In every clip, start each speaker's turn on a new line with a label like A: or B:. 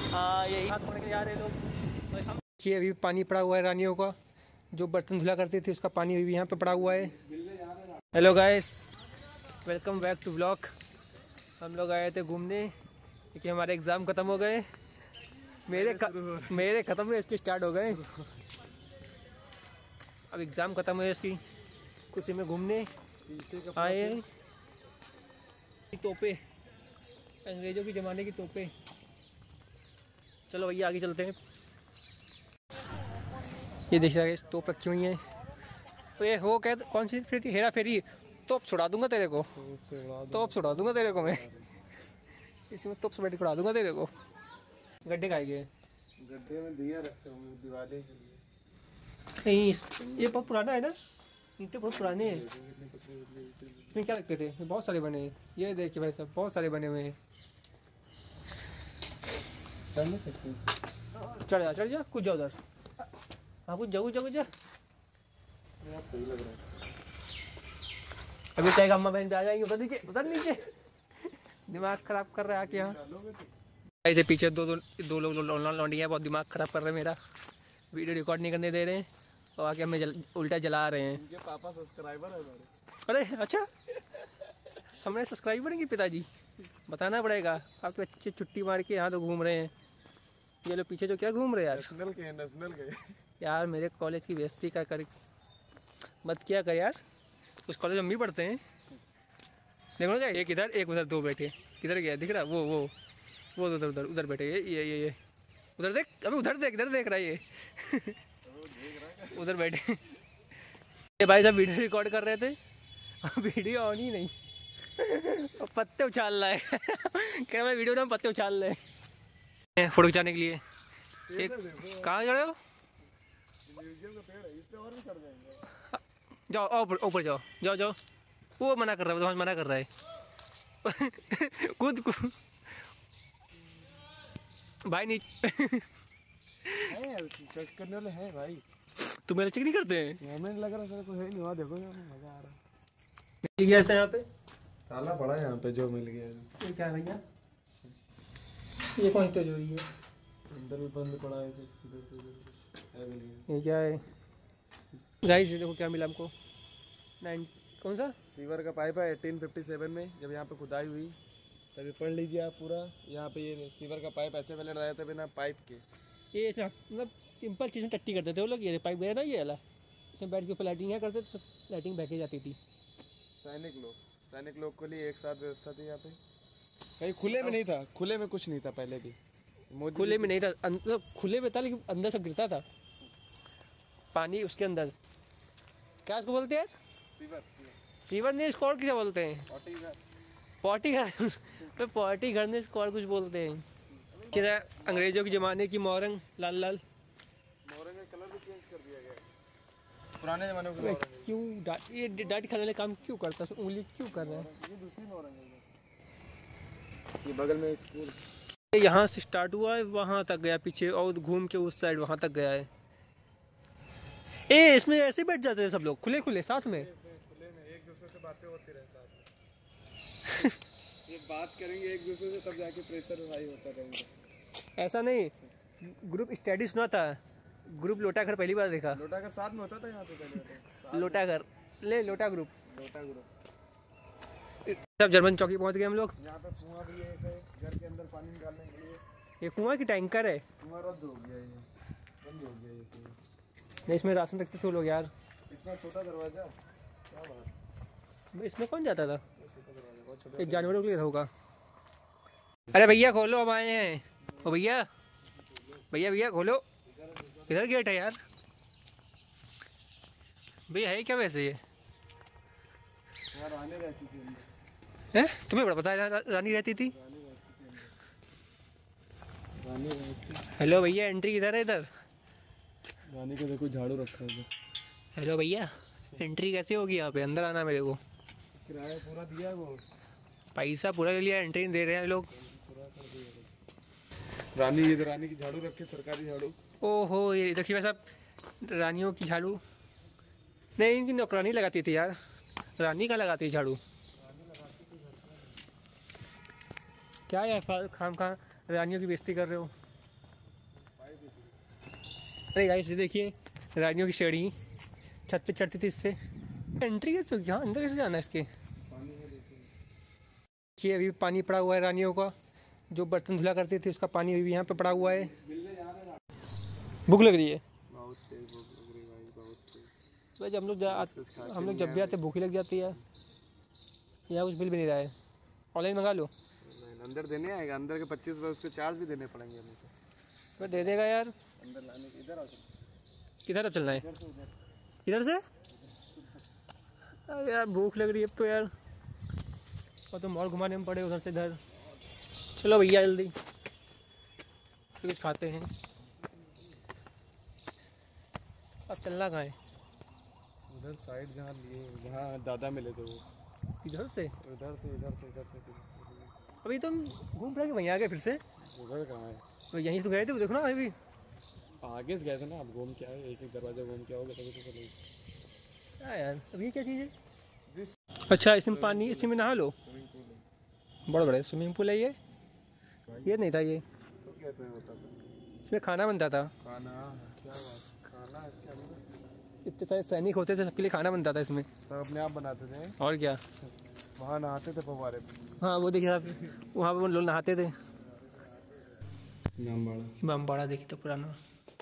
A: हाँ यही हाथ पकड़ के जा रहे लोग। कि अभी पानी पड़ा हुआ है रानियों का, जो बर्तन धुला करती थी उसका पानी अभी यहाँ पे पड़ा हुआ है। Hello guys, welcome back to vlog. हम लोग आए थे घूमने क्योंकि हमारे एग्ज़ाम ख़त्म हो गए। मेरे ख़त्म हुए, इसके स्टार्ट हो गए। अब एग्ज़ाम ख़त्म हुए इसकी खुशी में घूमने आए। तोपे, अंग्रेज़ों के ज़माने की तोपे। चलो भैया आगे चलते हैं। ये देख रहे तोप रखी हुई हैं। तो ये हो क्या, कौन सी फिर थी? हेरा फेरी। तोप छुड़ा दूंगा तेरे को, तोप छुड़ा दूंगा तेरे को मैं। इसमें तोप से बैठ उड़ा दूंगा तेरे को। गड्ढे खाएंगे,
B: गड्ढे में दिया रखते होंगे दिवाली के लिए।
A: नहीं ये बहुत पुराना है ना, ईंटे बहुत पुराने हैं। इसमें क्या रखते थे? बहुत सारे बने हैं। ये देखिए भाई साहब, बहुत सारे बने हुए हैं।
B: चढ़ नहीं सकते?
A: चढ़ जा कुछ जा उधर। हाँ कुछ जा
B: सही लग रहा है।
A: अभी क्या अम्मा बहन आ जाएंगे। उधर नीचे दिमाग खराब कर रहा है आके यहाँ। ऐसे पीछे दो लोग लौंडियाँ बहुत दिमाग खराब कर रहे हैं मेरा। वीडियो रिकॉर्ड नहीं करने दे रहे हैं और आके हमें उल्टा जला रहे हैं।
B: उनके पापा सब्सक्राइबर है हमारे।
A: अरे अच्छा, हमारे सब्सक्राइबर हैं कि पिताजी? बताना पड़ेगा। आप तो अच्छी छुट्टी मार के यहाँ तो घूम रहे हैं। ये लोग पीछे जो क्या घूम रहे हैं यार?
B: नेशनल के
A: यार मेरे कॉलेज की बेइज्जती का कर मत किया कर यार। उस कॉलेज में हम भी पढ़ते हैं। देखो ना, एक इधर एक उधर, दो बैठे। किधर गया दिख रहा? वो उधर बैठे। ये उधर देख, अबे उधर देख, इधर देख रहा है ये। उधर बैठे। ये भाई साहब वीडियो रिकॉर्ड कर रहे थे, वीडियो ऑन ही नहीं। पत्ते उछाल रहा है। कह रहा मैं वीडियो में पत्ते उछाल रहे हैं फोटो खिंचाने के लिए। एक कहाँ जा रहे हो?
B: म्यूजियम का पेड़ है, इस पे और भी चढ़ जाएंगे।
A: जाओ ऊपर जाओ। वो मना कर रहा है, मना कर रहा है। कूद भाई नहीं।
B: चेक करने वाले हैं भाई।
A: तुम मेरा चेक नहीं करते हैं?
B: हमें लग रहा है कोई है नहीं। वहाँ देखो यार, मजा आ रहा है।
A: मिल गया ऐसा यहाँ पे
B: ताला पड़ा है यहाँ पे, जो मिल गया।
A: ये क्या है भैया? ये कौन सी तिजोरी है?
B: अंदर में बंद पड़ा है, इधर से उधर मिल गया।
A: ये क्या है गाइस? देखो क्या मिला हमको। कौन सा
B: सीवर का पाइप है 1857 में, जब यहाँ पे खुदाई हुई तभी पढ़ लीजिए आप पूरा। यहाँ पे ये सीवर का पाइप ऐसे पहले रहा था बिना पाइप के।
A: ये मतलब सिंपल चीज़ में टट्टी करते थे वो लोग। ये पाइप गया ना, ये वाला, इसमें बैठ के ऊपर लाइटिंग क्या करते थे, लाइटिंग बह के जाती थी।
B: सैनिक लोग के लिए एक साथ व्यवस्था थी यहाँ पे। कहीं खुले में नहीं था, खुले में कुछ नहीं था पहले भी।
A: खुले में नहीं था, मतलब खुले में था लेकिन अंदर से गिरता था पानी उसके अंदर। क्या उसको बोलते हैं? सीवर नहीं, इसको और क्या बोलते हैं? पॉटी घर। तो पॉटी घर ने इसको और कुछ बोलते हैं। क्या अंग्रेजों के ज़माने की मोरंग लाल
B: मोरंग का कलर भी चेंज कर दिया गया है। पुराने ज़माने के मोरंग है।
A: क्यों ये डांट खाने वाले काम क्यों करता है? उंगली क्यों कर रहा है?
B: ये दूसरी मोरंग है। ये बगल में स्कूल,
A: यहाँ से स्टार्ट हुआ है, वहाँ तक गया पीछे और घूम के उस साइड वहाँ तक गया है। इसमें ऐसे बैठ जाते हैं सब लोग खुले साथ में।
B: खुले में एक दूसरे से बातें होती रहे साथ में। ये बात करेंगे एक दूसरे से, तब जाके प्रेशर हाई होता रहेगा।
A: ऐसा नहीं, ग्रुप स्टडी सुना था, ग्रुप लोटा घर पहली बार देखा।
B: लोटा घर साथ में होता था यहाँ पे पहले।
A: लोटा घर लोटा ग्रुप। सब जर्मन चौकी पहुँच गए हम लोग।
B: यहाँ पे कुआं भी है, घर के अंदर पानी निकालने के लिए।
A: ये कुआं की टैंकर है।
B: कुआं रद्द हो गया, ये बंद हो गया ये कुआं।
A: नहीं इसमें राशन रखते थे लोग यार।
B: इतना छोटा दरवाजा, क्या बात।
A: इसमें कौन जाता था? ये जानवरों के लिए होगा। अरे भैया खोलो, हम आए हैं। ओ भैया खोलो, इधर गेट है यार। भैया है क्या वैसे ये?
B: रानी रहती थी।
A: हैं? तुम्हें बड़ा पता है रानी रहती थी?
B: रानी रहती।
A: हेलो भैया, एंट्री किधर है? इधर
B: रानी को देखो, झाड़ू रखा है।
A: हेलो भैया, एंट्री कैसे होगी यहाँ पे? अंदर आना मेरे को।
B: किराया पूरा दिया वो,
A: पैसा पूरा ले लिया, एंट्री नहीं दे रहे हैं लोग।
B: रानी, ये रानी की झाड़ू रखे, सरकारी झाड़ू।
A: ओहो, ये देखिए भाई साहब, रानियों की झाड़ू नहीं, इनकी नौकरानी लगाती थी यार। रानी का लगाती है झाड़ू। क्या यार खाम खा रानियों की बेइज्जती कर रहे हो। अरे गाइस ये देखिए रानियों की शेड़ी छत पे चढ़ती थी इससे। एंट्री कैसे होगी? हाँ अंदर कैसे जाना है इसके? देखिए अभी पानी पड़ा हुआ है रानियों का, जो बर्तन धुला करते थे उसका पानी अभी यहाँ पे पड़ा हुआ है। भूख लग रही है भाई, हम लोग जब भी आते भूख ही लग जाती है। यहाँ कुछ बिल भी नहीं रहा है, ऑनलाइन मंगा लो।
B: अंदर देने आएगा, अंदर के 25 रुपये उसके चार्ज भी देने पड़ेंगे हमें।
A: तो दे देगा यार।
B: अंदर लाने के इधर आओ,
A: किधर अब चलना है? इधर से? अरे यार भूख लग रही है अब तो यार, और तो मॉल घुमाने में पड़े उधर से इधर। चलो भैया जल्दी कुछ खाते हैं। अब चलना कहाँ है?
B: उधर साइड जहाँ लिए, जहाँ दादा मिले थे वो।
A: इधर से?
B: उधर से इधर से इधर से।
A: अभी तुम घूम फिर के वहीं आ गए फिर से?
B: उधर कहाँ है?
A: तो यहीं तो गए थे, वो देखो ना अभी भी
B: आगे से गए थे ना, अब घूम के आए, एक एक दरवाजा घूम के आओगे तभी तो चलोगे।
A: हाँ यार, अब ये क्या चीज़ है? अच्छा इसमें पानी, इसमें नहा लो। बड़ा बड़ा स्विमिंग पूल है ये नहीं था ये,
B: तो कैसे होता था?
A: इसमें खाना बनता था।
B: खाना? क्या बात, खाना इसके अंदर?
A: इतने सारे सैनिक होते थे, सबके लिए खाना बनता था इसमें।
B: सब अपने आप बनाते थे
A: और क्या,
B: वहाँ नहाते थे फव्वारे पे।
A: हाँ वो देखिए आप, वहाँ पे लोग नहाते थे।
B: इमामबाड़ा।
A: इमामबाड़ा देखिए तो पुराना,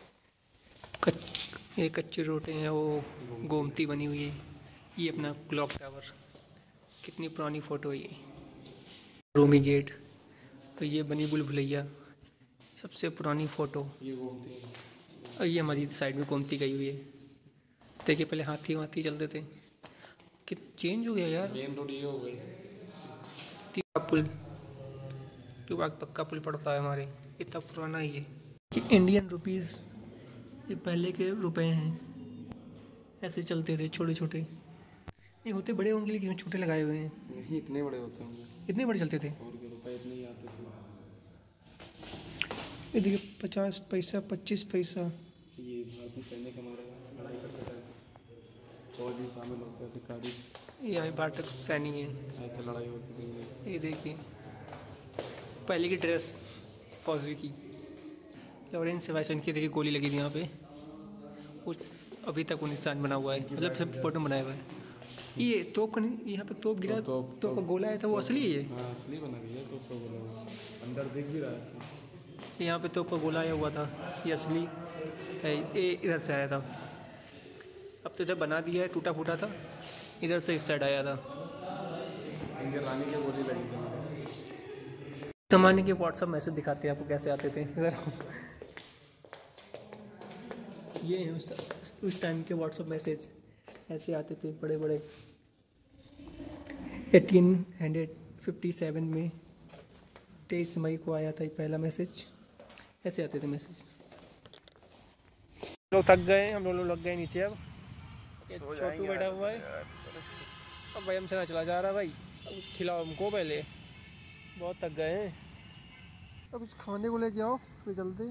A: ये कच्चे रोटे हैं, वो गोमती बनी हुई है। ये अपना क्लॉक टावर, कितनी पुरानी फ़ोटो है ये। रूमी गेट, तो ये बनी भूल-भुलैया, सबसे पुरानी फ़ोटो।
B: ये गोमती है।
A: और ये हमारी साइड में गोमती गई हुई है। देखिए पहले हाथी वाथी चलते थे, कितना चेंज हो गया यार।
B: मेन रोड ये हो गई।
A: पुल, जो बाग पक्का पुल पड़ता है हमारे, इतना पुराना ही है कि इंडियन रुपीज़, ये पहले के रुपए हैं। ऐसे चलते थे छोटे छोटे, ये होते बड़े होंगे लेकिन छोटे लगाए हुए हैं।
B: नहीं इतने बड़े होते होंगे,
A: इतने बड़े चलते थे।
B: और के रुपए इतने ही आते थे।
A: ये देखिए 50 पैसा 25 पैसा।
B: ये भारतीय सैनिक हमारे लड़ाई करते थे, फौज भी शामिल होते थे, अधिकारी।
A: ये भारत सैनिक है,
B: ऐसे लड़ाई होती थी।
A: ये देखिए पहले की ड्रेस फौजी की। लॉरेंस से वाइस इनकी देखिए गोली लगी थी यहाँ पे, उस अभी तक वो निशान बना हुआ है, मतलब सब फोटो बनाया हुआ है। ये तोप का नहीं, यहाँ पे तोप गिरा, तोप का गोला आया था, वो असली है।
B: हाँ असली बना गया तो उसको बोला, अंदर दिख भी रहा है इसमें।
A: यहाँ पे तोप का गोला आया हुआ था, ये असली है। ये इधर से आया था, अब तो इधर बना दिया है, टूटा फूटा था, इधर से इस साइड आया था।
B: इनके रानी की गोली लगी थी।
A: जमाने के व्हाट्सअप मैसेज दिखाते हैं आपको कैसे आते थे इधर। ये हैं उस टाइम के व्हाट्सअप मैसेज, ऐसे आते थे बड़े बड़े। 1857 में 23 मई को आया था ये पहला मैसेज, ऐसे आते थे मैसेज। लोग थक गए, हम लोग लग गए नीचे। अब छोटू बैठा हुआ है, अब भाई हमसे ना चला जा रहा भाई, अब कुछ खिलाओ हमको पहले, बहुत थक गए हैं। अब कुछ खाने को लेके आओ फिर चलते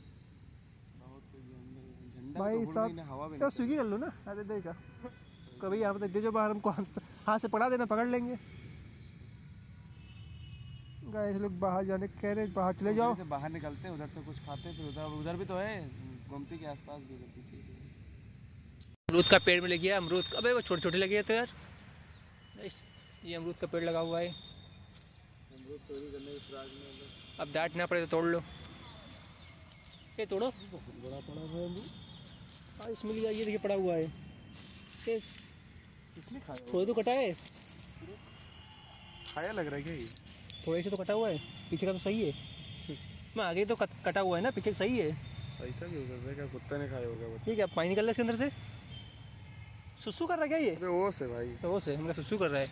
A: भाई साहब। यार स्विगी कर लो ना, अरे देखा कभी यहाँ पे दे जो बाहर, हमको हाथ से पकड़ा देना, पकड़ लेंगे। गाइस लोग बाहर जाने कह रहे, बाहर चले जाओ।
B: से बाहर निकलते हैं, उधर से कुछ खाते हैं, फिर उधर भी तो है गोमती के आसपास भी उधर पीछे।
A: अमरूद का पेड़ में लगी है, अमरूद, अबे वो छोटे छोटे लगे हैं तो यार। ये अमरूद का पेड़ लगा हुआ है,
B: अमरूद चोरी करने के फिराक में।
A: अब डांट ना पड़े तो तोड़ लो। ये तोड़ो,
B: बहुत बड़ा पड़ा हुआ है अमरूद।
A: हाँ इसमें लिया, ये देखिए पड़ा हुआ है। ये
B: किसने खाया?
A: थोड़े तो कटा है,
B: खाया लग रहा है क्या ये?
A: थोड़े से तो कटा हुआ है, पीछे का तो सही है। मैं आगे तो कटा हुआ है ना, पीछे सही है।
B: ऐसा भी हो सकता है क्या, कुत्ते ने खाया होगा?
A: ठीक है, पानी निकल रहा है इसके अंदर से, सुसु कर रहा है क्या ये?
B: अबे ओस है भाई,
A: तो वो से मेरा सुसु कर रहा है।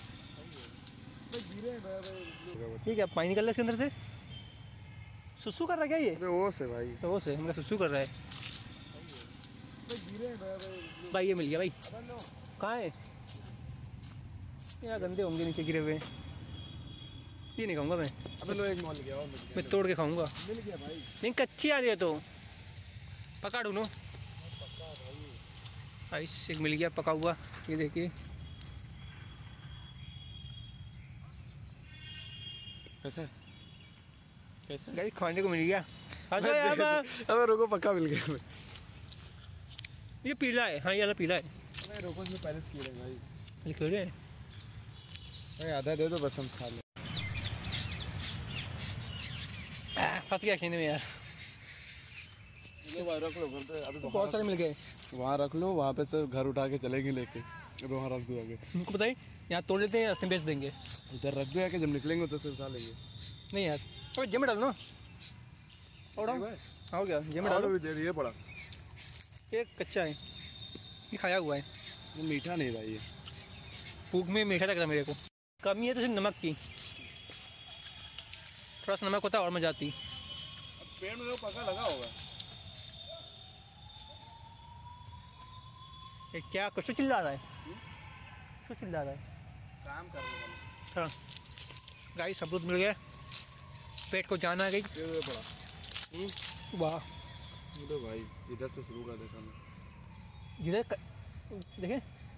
A: ठीक है, पानी निकल रहा है इसके अंदर से, सुसु कर रहा है क्या ये?
B: अबे ओस है भाई,
A: तो वो से मेरा सुसु कर रहा है भाई। ये मिल गया भाई, कहाँ है? यार गंदे होंगे नीचे गिरे हुए, ये नहीं खाऊंगा मैं।
B: अबे लो एक मॉल गया,
A: मैं तोड़ के खाऊंगा।
B: मिल गया भाई।
A: नहीं कच्ची आ रही है तो पका ढूंढो भाई। एक मिल गया पका हुआ, ये देखिए।
B: कैसा कैसा
A: गाइस खाने को मिल गया, अच्छा यार
B: अबे रुको, पक्का मिल गया।
A: ये पीला है, हाँ ये वाला पीला है।
B: अबे रुको, इसमें पहले से कीड़े भाई।
A: ये कीड़े हैं।
B: भाई आधा दे दो बस, हम खा लें।
A: फंस गया सीने में यार।
B: रख लो घर पे, अभी
A: तो बहुत सारे मिल गए।
B: वहाँ रख लो, वहाँ पे से घर उठा के चलेंगे लेके, वहाँ रख दो आगे।
A: तुमको बताइए, यहाँ तोड़ लेते हैं, रास्ते में बेच देंगे।
B: इधर रख दो आके, जब निकलेंगे तो फिर उठा लेंगे।
A: नहीं यार, अबे जेब में डालो ना। और हो गया, जेब में डालो।
B: भी दे दिए पड़ा।
A: ये कच्चा है, ये खाया हुआ है।
B: ये मीठा नहीं भाई, ये
A: भूख में मीठा लग रहा है मेरे को। कमी है तो सिर्फ नमक की, थोड़ा सा नमक होता और मजा आती।
B: पेड़ में पका लगा होगा।
A: ये क्या कुछ तो चिल्ला रहा है, कुछ चिल्ला रहा है।
B: काम करने वाला।
A: हाँ गाइस, अमरूद मिल गया, पेट को जान आ गई।
B: पड़ा।
A: वाह
B: तो भाई इधर से शुरू कर देता मैं।
A: जिधर देखें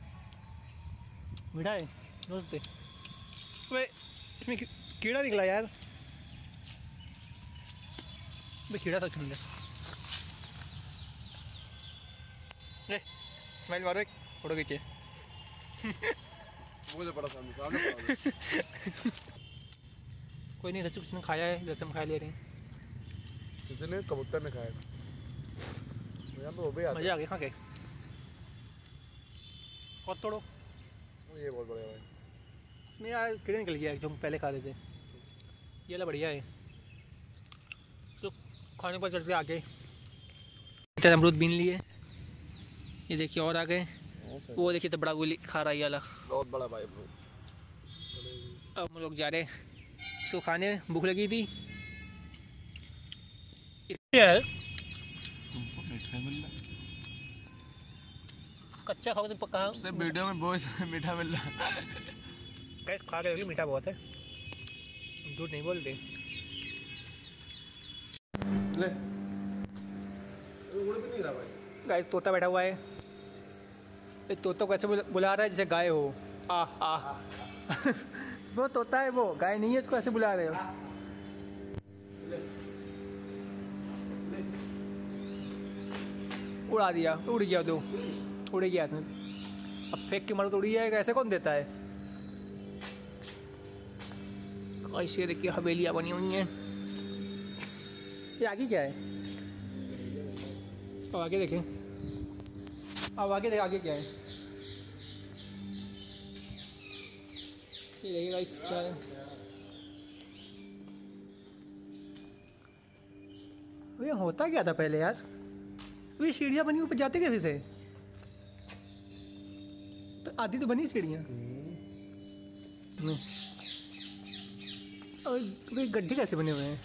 A: मीठा है दोस्त। अबे इसमें कीड़ा निकला यार। बे कीड़ा था चुन ले। स्माइल मारो, एक फोटो खींचे।
B: मुझे पड़ा सामने पड़ा।
A: कोई नहीं, रचू किसने खाया है, जैसे हम खा ले रहे हैं।
B: किसी ने कबूतर ने खाया। तो
A: मजा आ गया खा के। और तोड़ो,
B: ये बहुत बढ़िया भाई।
A: इसमें यार कीड़े निकल गया जो हम पहले खा रहे थे। ये वाला बढ़िया है, तो खाने पर चलते आगे। अमरूद बीन लिए, ये देखिए और आ गए। वो देखिए तो बड़ा गोली खा रहा है ये वाला,
B: बहुत बड़ा भाई।
A: अब हम लोग जा रहे इसको खाने, भूख लगी थी। यार कच्चा खाओ तो पक्का
B: सिर्फ वीडियो में बहुत मीठा मिल रहा है।
A: कैसे खा के मीठा बहुत है, झूठ नहीं बोलते।
B: ले उड़ भी नहीं रहा भाई।
A: गाइस तोता बैठा हुआ है, ये तोता को ऐसे बुला रहा है जैसे गाय हो। आ आ वो तोता है, वो गाय नहीं है, इसको ऐसे बुला रहे हो। उड़ा दिया, उड़ गया, दो उड़ गया। अब फेंक के मारो तो उड़ जाएगा, ऐसे कौन देता है। ऐसे देखिए हवेलियाँ बनी हुई हैं। ये आगे क्या है, अब आगे देखें, अब आगे देखें आगे क्या है। ये देखिएगा इस क्या है। ये होता क्या था पहले यार, ये सीढ़ियाँ बनी, ऊपर जाते कैसे थे। तो आधी तो बनी सीढ़ियाँ, और गड्ढे कैसे बने हुए हैं।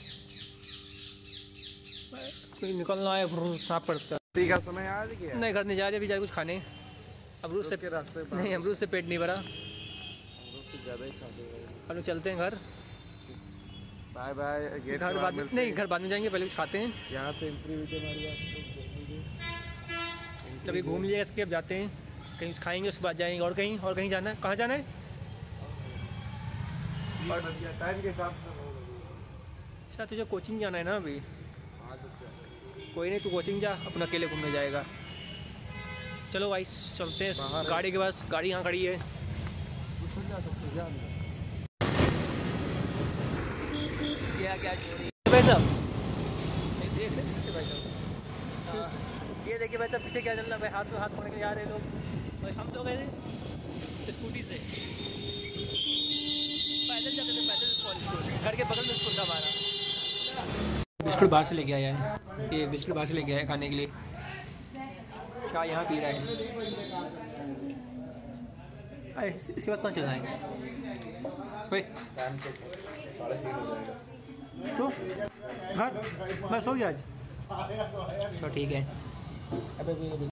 A: कोई निकलना है, सांप पड़ता है।
B: ठीक है, समय आज क्या?
A: नहीं घर नहीं जा रहे, अभी जा कुछ खाने। अमरूद से
B: रास्ते
A: नहीं, अमरूद से पेट नहीं भरा,
B: ज़्यादा ही खाते हैं।
A: हम चलते हैं घर।
B: Bye bye.
A: घर बाद में नहीं, घर बाद में जाएंगे, पहले कुछ खाते हैं।
B: यहाँ से एंट्री हुई थी हमारी।
A: कभी घूम लिया इसके, अब जाते हैं कहीं, कुछ खाएंगे, उसके बाद जाएंगे और कहीं जाना है। कहाँ जाना है?
B: टाइम के हिसाब से।
A: अच्छा तुझे कोचिंग जाना है ना अभी। कोई नहीं, तू कोचिंग जा, अपना अकेले घूमने जाएगा। चलो भाई चलते हैं गाड़ी के पास। गाड़ी यहाँ खड़ी है। क्या भाई साहब, देख ले पीछे भाई साहब, ये देखिए भाई साहब पीछे क्या चल रहा है भाई। हाथ में हाथ पकड़ के जा रहे लोग, और हम लोग ऐसे स्कूटी से पैदल जाते थे, पैदल कॉलेज घर के बगल में स्कूल था हमारा। बिस्कुट बाहर से लेके आया है, ये बिस्कुट बाहर से लेके आया है खाने के लिए। चाय यहाँ पी रहा है। अरे इसके बाद कौन चलाएंगे भाई?
B: 3:30 हो जाएगा।
A: तो घर बस हो गया आज, तो ठीक है।